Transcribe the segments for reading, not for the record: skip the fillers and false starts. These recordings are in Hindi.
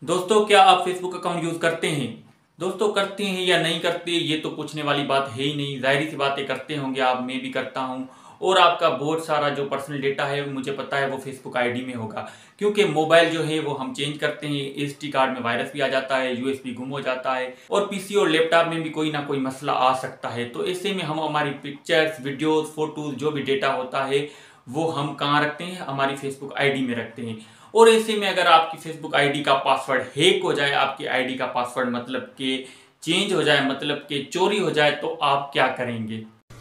दोस्तों, क्या आप फेसबुक अकाउंट यूज करते हैं? दोस्तों, करते हैं या नहीं करते ये तो पूछने वाली बात है ही नहीं। जाहिर सी बातें करते होंगे आप, मैं भी करता हूं। और आपका बहुत सारा जो पर्सनल डेटा है मुझे पता है वो फेसबुक आईडी में होगा, क्योंकि मोबाइल जो है वो हम चेंज करते हैं, एसडी कार्ड में वायरस भी आ जाता है, यूएसबी गुम हो जाता है और पीसी और लैपटॉप में भी कोई ना कोई मसला आ सकता है। तो ऐसे में हम हमारी पिक्चर्स, वीडियोस, फोटोज जो भी डेटा होता है वो हम कहाँ रखते हैं? हमारी फेसबुक आईडी में रखते हैं। और ऐसे में अगर आपकी फेसबुक आईडी का पासवर्ड हैक हो जाए, आपकी आईडी का पासवर्ड मतलब कि चेंज हो जाए, मतलब कि चोरी हो जाए, तो आप क्या करेंगे?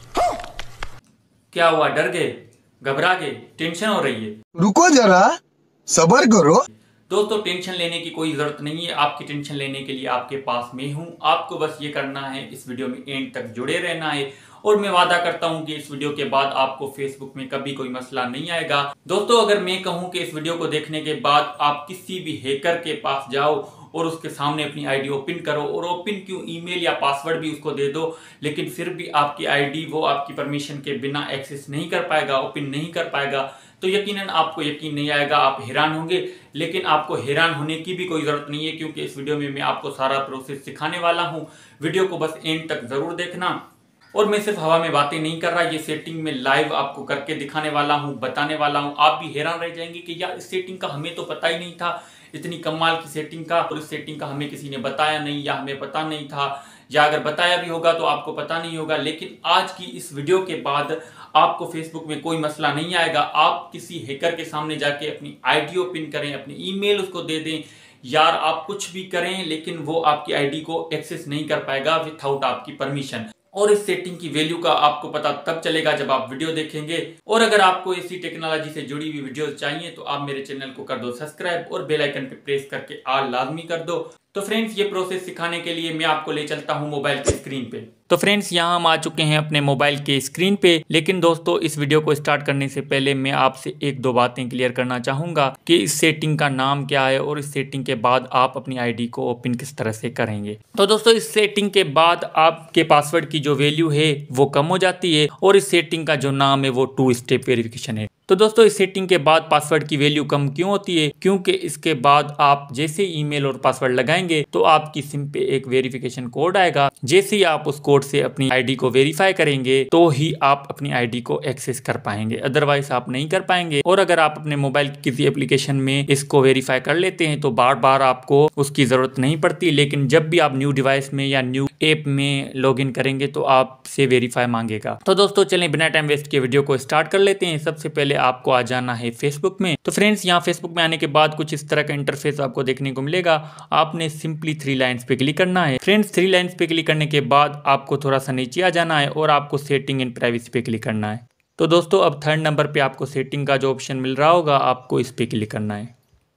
क्या हुआ? डर गए? घबरा गए? टेंशन हो रही है? रुको जरा, सब्र करो। दोस्तों, टेंशन लेने की कोई जरूरत नहीं है। आपकी टेंशन लेने के लिए आपके पास मैं हूं। आपको बस ये करना है, इस वीडियो में एंड तक जुड़े रहना है और मैं वादा करता हूं कि इस वीडियो के बाद आपको फेसबुक में कभी कोई मसला नहीं आएगा। दोस्तों, अगर मैं कहूं कि इस वीडियो को देखने के बाद आप किसी भी हैकर के पास जाओ और उसके सामने अपनी आईडी ओपन करो, और ओपन क्यों, ईमेल या पासवर्ड भी उसको दे दो, लेकिन फिर भी आपकी आईडी वो आपकी परमिशन के बिना एक्सेस नहीं कर पाएगा, ओपन नहीं कर पाएगा, तो यकीनन आपको यकीन नहीं आएगा, आप हैरान होंगे। लेकिन आपको हैरान होने की भी कोई जरूरत नहीं है, क्योंकि इस वीडियो में मैं आपको सारा प्रोसेस सिखाने वाला हूं। वीडियो को बस एंड तक जरूर देखना। और मैं सिर्फ हवा में बातें नहीं कर रहा, ये सेटिंग में लाइव आपको करके दिखाने वाला हूं, बताने वाला हूं। आप भी हैरान रह जाएंगे कि यार, इस सेटिंग का हमें तो पता ही नहीं था, इतनी कमाल की सेटिंग का, और इस सेटिंग का हमें किसी ने बताया नहीं या हमें पता नहीं था, या अगर बताया भी होगा तो आपको पता नहीं होगा। लेकिन आज की इस वीडियो के बाद आपको फेसबुक में कोई मसला नहीं आएगा। आप किसी हैकर के सामने जाके अपनी आईडी ओपन करें, अपनी ईमेल उसको दे दें, यार आप कुछ भी करें, लेकिन वो आपकी आईडी को एक्सेस नहीं कर पाएगा विथआउट आपकी परमिशन। और इस सेटिंग की वैल्यू का आपको पता तब चलेगा जब आप वीडियो देखेंगे। और अगर आपको इसी टेक्नोलॉजी से जुड़ी हुई वीडियोस चाहिए तो आप मेरे चैनल को कर दो सब्सक्राइब और बेल आइकन पे प्रेस करके ऑल लाजमी कर दो। तो फ्रेंड्स, ये प्रोसेस सिखाने के लिए मैं आपको ले चलता हूं मोबाइल की स्क्रीन पे। तो फ्रेंड्स, यहाँ हम आ चुके हैं अपने मोबाइल के स्क्रीन पे। लेकिन दोस्तों, इस वीडियो को स्टार्ट करने से पहले मैं आपसे एक दो बातें क्लियर करना चाहूंगा कि इस सेटिंग का नाम क्या है और इस सेटिंग के बाद आप अपनी आईडी को ओपन किस तरह से करेंगे। तो दोस्तों, इस सेटिंग के बाद आपके पासवर्ड की जो वैल्यू है वो कम हो जाती है, और इस सेटिंग का जो नाम है वो 2 स्टेप वेरिफिकेशन है। तो दोस्तों, इस सेटिंग के बाद पासवर्ड की वैल्यू कम क्यों होती है? क्योंकि इसके बाद आप जैसे ईमेल और पासवर्ड लगाएंगे तो आपकी सिम पे एक वेरिफिकेशन कोड आएगा। जैसे ही आप उस कोड से अपनी आईडी को वेरीफाई करेंगे तो ही आप अपनी आईडी को एक्सेस कर पाएंगे, अदरवाइज आप नहीं कर पाएंगे। और अगर आप अपने मोबाइल की किसी एप्लीकेशन में इसको वेरीफाई कर लेते हैं तो बार बार आपको उसकी जरूरत नहीं पड़ती। लेकिन जब भी आप न्यू डिवाइस में या न्यू ऐप में लॉगिन करेंगे तो आपसे वेरीफाई मांगेगा। तो दोस्तों, चलें बिना टाइम वेस्ट किए वीडियो को स्टार्ट कर लेते हैं। सबसे पहले आपको आ जाना है फेसबुक में। तो फ्रेंड्स, यहाँ फेसबुक में आने के बाद कुछ इस तरह का इंटरफेस आपको देखने को मिलेगा। आपने सिंपली 3 लाइन्स पे क्लिक करना है। फ्रेंड्स, 3 लाइन्स पे क्लिक करने के बाद आपको थोड़ा सा नीचे आ जाना है और आपको सेटिंग एंड प्राइवेसी पे क्लिक करना है। तो दोस्तों, अब 3rd नंबर पे आपको सेटिंग का जो ऑप्शन मिल रहा होगा, आपको इस पे क्लिक करना है।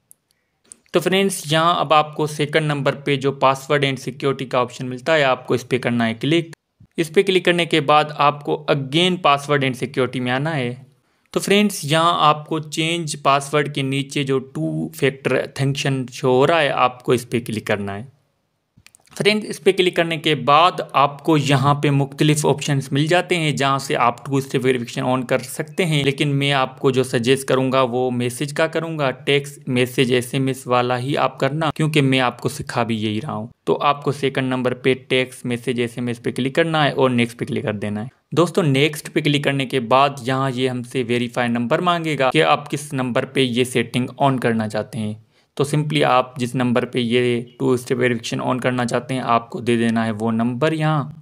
तो फ्रेंड्स, यहाँ अब आपको 2nd नंबर पे जो पासवर्ड एंड सिक्योरिटी का ऑप्शन मिलता है, आपको इस पे करना है क्लिक। इस पे क्लिक करने के बाद आपको अगेन पासवर्ड एंड सिक्योरिटी में आना है। तो फ्रेंड्स, यहाँ आपको चेंज पासवर्ड के नीचे जो 2 फैक्टर ऑथेंटिकेशन शो हो रहा है, आपको इस पे क्लिक करना है। फ्रेंड्स, इस पे क्लिक करने के बाद आपको यहाँ पे मुख्तलिफ ऑप्शंस मिल जाते हैं जहाँ से आप 2 स्टेप वेरिफिकेशन ऑन कर सकते हैं। लेकिन मैं आपको जो सजेस्ट करूँगा वो मैसेज का करूँगा। टेक्स्ट मैसेज SMS वाला ही आप करना, क्योंकि मैं आपको सिखा भी यही रहा हूँ। तो आपको 2nd नंबर पे टेक्स्ट मैसेज SMS पे क्लिक करना है और नेक्स्ट पे क्लिक कर देना है। दोस्तों, नेक्स्ट पे क्लिक करने के बाद यहाँ ये हमसे वेरीफाई नंबर मांगेगा कि आप किस नंबर पे ये सेटिंग ऑन करना चाहते हैं। तो सिंपली आप जिस नंबर पे ये 2 स्टेप वेरिफिकेशन ऑन करना चाहते हैं, आपको दे देना है वो नंबर यहाँ।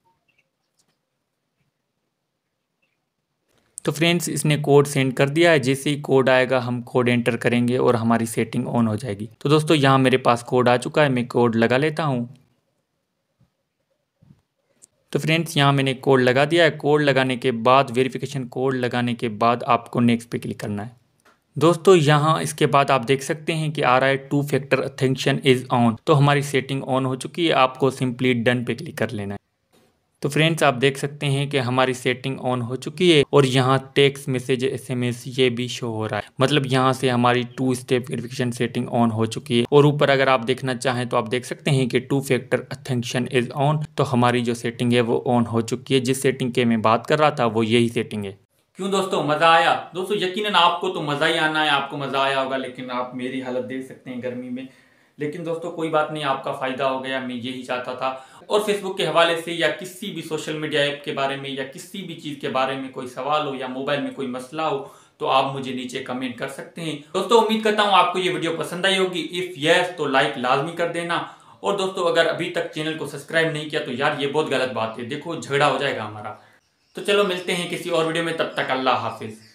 तो फ्रेंड्स, इसने कोड सेंड कर दिया है। जैसे ही कोड आएगा हम कोड एंटर करेंगे और हमारी सेटिंग ऑन हो जाएगी। तो दोस्तों, यहाँ मेरे पास कोड आ चुका है, मैं कोड लगा लेता हूँ। तो फ्रेंड्स, यहाँ मैंने कोड लगा दिया है। कोड लगाने के बाद, वेरिफिकेशन कोड लगाने के बाद आपको नेक्स्ट पे क्लिक करना है। दोस्तों, यहाँ इसके बाद आप देख सकते हैं कि आ रहा है 2 फैक्टर ऑथेंटिकेशन इज ऑन। तो हमारी सेटिंग ऑन हो चुकी है, आपको सिंपली डन पे क्लिक कर लेना है। तो फ्रेंड्स, आप देख सकते हैं कि हमारी सेटिंग ऑन हो चुकी है और यहाँ टेक्स्ट मैसेज SMS ये भी शो हो रहा है। मतलब यहाँ से हमारी 2 स्टेप वेरिफिकेशन सेटिंग ऑन हो चुकी है। और ऊपर अगर आप देखना चाहें तो आप देख सकते हैं कि 2 फैक्टर ऑथेंटिकेशन इज ऑन। तो हमारी जो सेटिंग है वो ऑन हो चुकी है। जिस सेटिंग के मैं बात कर रहा था वो यही सेटिंग है। क्यों दोस्तों, मजा आया? दोस्तों, यकीनन आपको तो मजा ही आना है, आपको मजा आया होगा। लेकिन आप मेरी हालत देख सकते हैं गर्मी में, लेकिन दोस्तों कोई बात नहीं, आपका फ़ायदा हो गया, मैं यही चाहता था। और फेसबुक के हवाले से या किसी भी सोशल मीडिया ऐप के बारे में या किसी भी चीज़ के बारे में कोई सवाल हो या मोबाइल में कोई मसला हो तो आप मुझे नीचे कमेंट कर सकते हैं। दोस्तों उम्मीद करता हूँ आपको ये वीडियो पसंद आई होगी। इफ़ यस तो लाइक लाजमी कर देना। और दोस्तों अगर अभी तक चैनल को सब्सक्राइब नहीं किया तो यार ये बहुत गलत बात है, देखो झगड़ा हो जाएगा हमारा। तो चलो मिलते हैं किसी और वीडियो में, तब तक अल्लाह हाफिज़।